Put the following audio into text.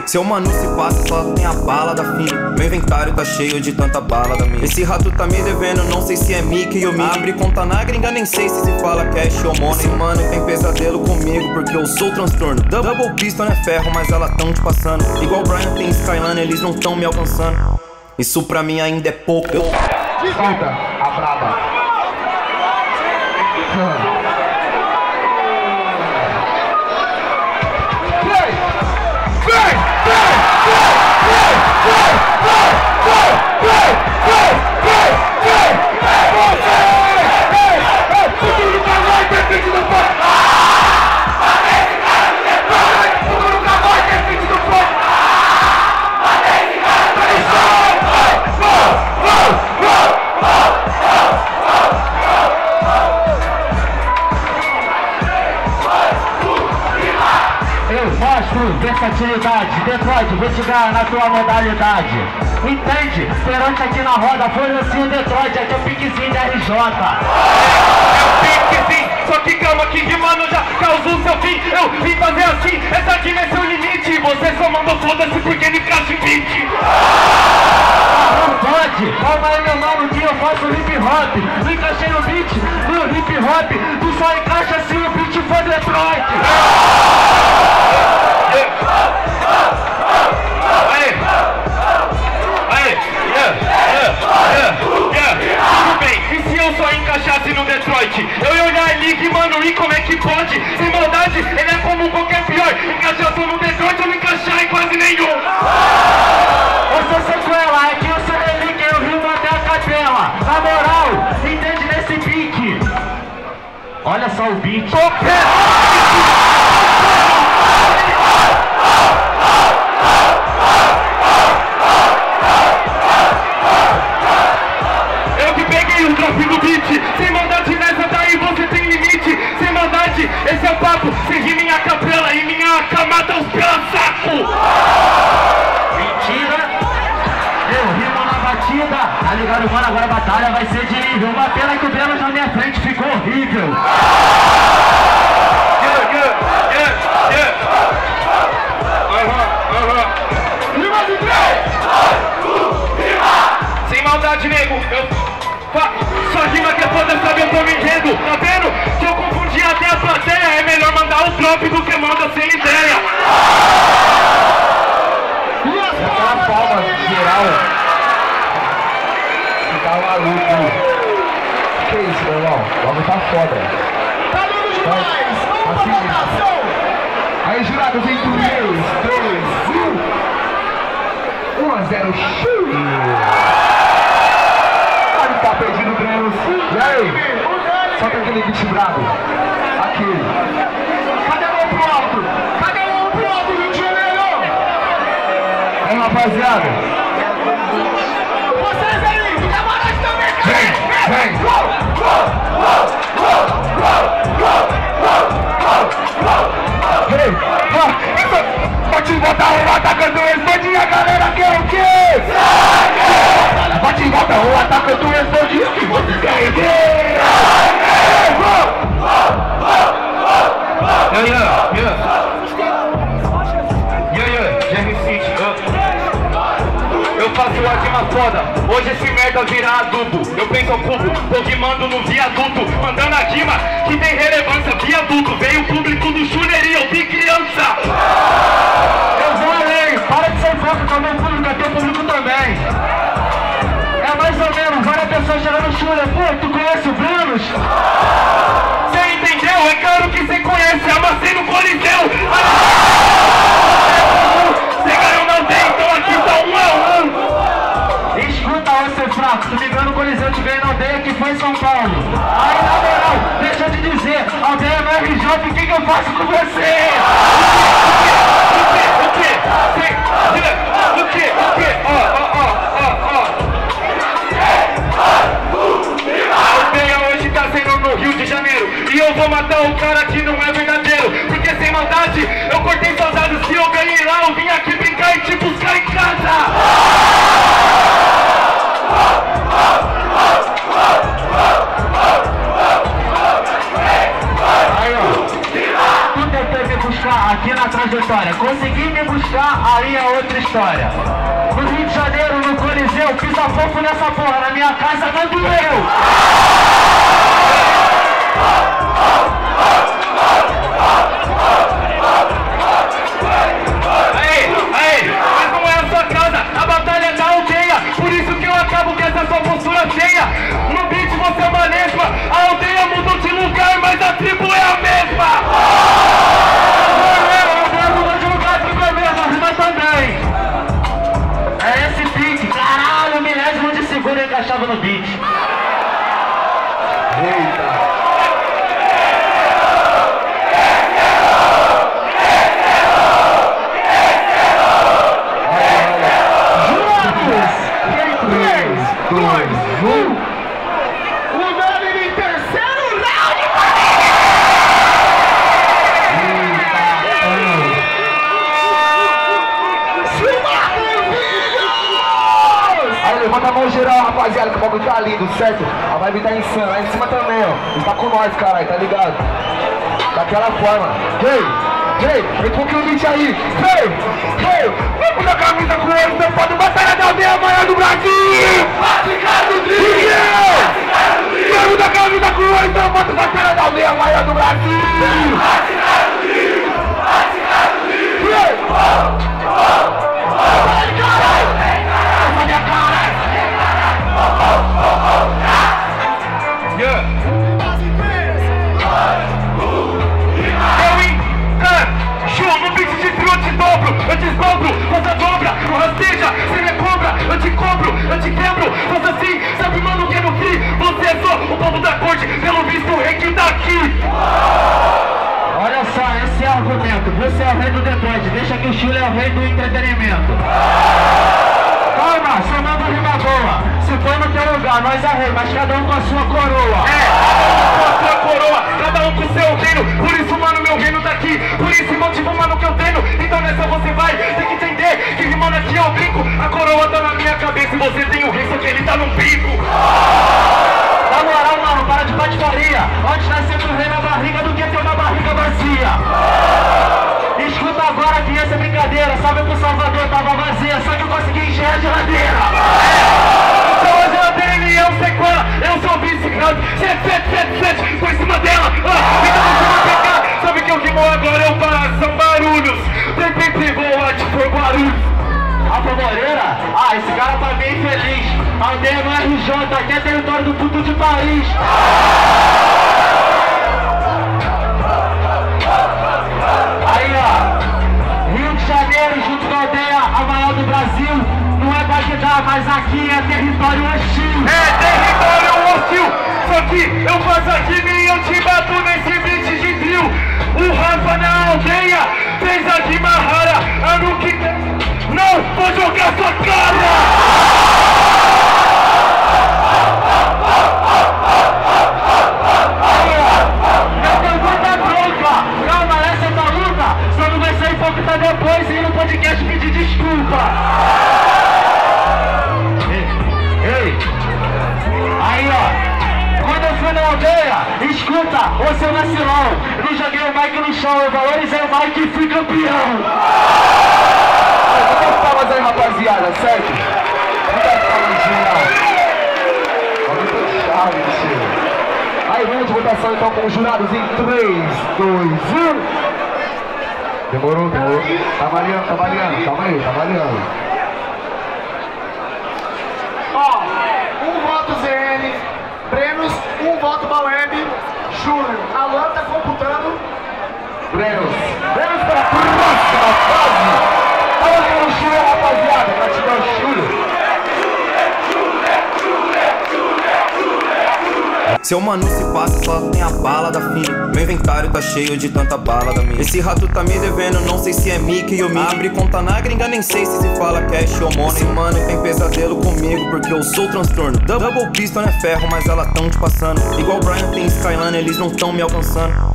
Seu mano se passa, só tem a bala da fina. Meu inventário tá cheio de tanta bala da minha. Esse rato tá me devendo, não sei se é Mickey ou Mickey. Abre conta na gringa, nem sei se fala cash ou money. Esse mano tem pesadelo comigo, porque eu sou transtorno. Double pistol é ferro, mas ela tão te passando. Igual Brian tem Skyline, eles não tão me alcançando. Isso pra mim ainda é pouco. Solta a braba. Versatilidade, Detroit, vou te ganhar na tua modalidade. Entende? Perante aqui na roda, foi assim o Detroit, aqui é o piquezinho da RJ. É o piquezinho, só que calma que de mano já causou seu fim. Eu vim fazer assim, essa aqui é seu limite. Você só mandou foda-se porque me encaixa em beat. Não pode, calma aí meu mano que eu faço hip hop. Não encaixei no beat, no hip hop. Tu só encaixa se o beat for Detroit. Tudo bem, e se eu só encaixasse no Detroit? Eu ia olhar ali que, mano, e como é que pode? Sem maldade, ele é como qualquer pior. Encaixar só no Detroit ou não encaixar em quase nenhum. Eu sou sequela, é que eu sou relíquia, eu rimo até a capela. Na moral, entende nesse pique? Olha só o beat. Sem maldade nessa daí você tem limite. Sem maldade, esse é o papo. Sem rir minha capela e minha camada os pela saco. Mentira. Eu rimo na batida. Tá ligado, mano? Agora a batalha vai ser de nível. Uma pena que o Belo na minha frente ficou horrível. Rima de 3, 2, 1, rima. Sem maldade, nego. Só rima que é foda, sabe, eu tô me entendo. Tá vendo? Se eu confundir até a plateia, é melhor mandar o drop do que manda sem ideia. Aquela palma geral. Você tá maluco. Que isso, meu irmão? O bagulho tá foda. Tá lindo demais! Vamos pra votação! Aí, jurados, em 3, 2, 1. 1-0. Tá perdido o Grêmio. E aí? Só tem aquele beat brabo. Aquele. Cadê a mão pro alto? Cadê a mão pro alto, Rio de Janeiro? Aí, rapaziada. Vocês aí, os camarotes também, vem! Pode botar o atacante, responde a galera quer o quê? Bate em volta, o atacante responde o que você quer ver. Eu faço a rima foda, hoje esse merda vira adubo. Eu penso ao cubo, tô rimando no viaduto. Mandando a rima que tem relevância, viaduto. Veio o público do Shuner e eu vi criança. Eu vou além, para de ser foco com o meu público, é teu público também. É mais ou menos, várias pessoas chegando no Shuner. Pô, tu conhece o Vênus? Você entendeu? É claro que você conhece, amassei no Coliseu. Você ganhou não tem, então aqui tá 1 a 1. Escuta, ô seu fraco, tu me ganhou no Coliseu, te ganhei na aldeia que foi em São Paulo. Aí na moral, deixa eu te dizer, aldeia no RJ, o que eu faço com você? O quê? A aldeia hoje tá sendo no Rio de Janeiro. E eu vou matar o cara que não é verdadeiro. Porque sem maldade, eu aí é outra história. No Rio de Janeiro, no Coliseu, pisa fofo nessa porra, na minha casa mando eu. Mas não é a sua casa, a batalha é da aldeia. Por isso que eu acabo com essa sua postura feia. No beat você é uma lesma, a aldeia mudou de lugar, mas a tribo é a mesma. Também. É esse beat, caralho, milésimo de segundo encaixava no beat. Eita. Levanta a mão geral, rapaziada, que o bagulho tá lindo, certo? A vibe tá insana, lá em cima também, ó. Está com nós, caralho, tá ligado? Daquela forma. Vem um pouquinho o beat aí. Vamos mudar a camisa com ele, tampado, batalha da aldeia amanhã do Brasil! Vamos mudar a camisa com ele, tampado, batalha da aldeia amanhã do Brasil! Eu desdobro, você dobra, não rasteja, você me cobra, eu te cobro, eu te quebro, faça assim, sabe mano que é no fim, você é só o povo da corte, pelo visto o rei que tá aqui. Olha só, esse é o argumento, você é o rei do Detroit, deixa que o Chile é o rei do entretenimento. Calma, somando rima boa, se for no teu lugar, nós é rei, mas cada um com a sua coroa. Com a sua coroa, cada um com o seu reino, por isso mano meu reino tá aqui, por isso motivo mano que eu tenho, então nessa você vai ter que entender que rimando aqui eu brinco, a coroa tá na minha cabeça e você tem o rei, só que ele tá no bico. Na moral mano, para de patifaria, onde tá sempre o rei na barriga do que ter uma barriga vazia. Escuta agora que essa é brincadeira, sabe que o Salvador tava vazia, só que eu consegui encher a geladeira. Então a geladeira ele é o sequela, eu sou o vice-grande, 7, por cima dela. Então você vai pegar, sabe que eu rimo agora, eu faço, são barulhos. TPP boa, te for Guarulhos. Rafa Moreira? Esse cara tá bem feliz. Aldeia no RJ, aqui é território do puto de Paris. Aí ó, Rio de Janeiro junto com a aldeia, a maior do Brasil. Não é Bagdá, mas aqui é território hostil. É território hostil, só que eu faço a rima e eu te bato nesse beat de drill. O Rafa na aldeia fez a rima rara, ano que não vou jogar sua cara. Depois ir no podcast pedir desculpa. Ei. Aí ó, quando eu fui na aldeia, escuta, ô seu vacilão, eu não joguei o mic no chão, eu valorizei o mic e fui campeão. Muitas palmas aí, rapaziada, certo? Muitas palmas, geral. Muito chave, tio. Aí vamos de votação então com os jurados em 3, 2, 1. Demorou. Tá valendo. Calma aí, tá valendo. Ó, 1 voto ZN, Brenos, 1 voto Baweb, Júnior. Alan tá computando. Brenos para a próxima fase. Olha o Júnior, rapaziada. Gratidão, Júnior. Seu mano se passa, só tem a bala da fina. Meu inventário tá cheio de tanta bala da minha. Esse rato tá me devendo, não sei se é Mickey ou Mickey. Abre conta na gringa, nem sei se fala cash ou money. Esse mano tem pesadelo comigo, porque eu sou transtorno. Double pistol é ferro, mas ela tão te passando. Igual Brian tem Skyline, eles não tão me alcançando.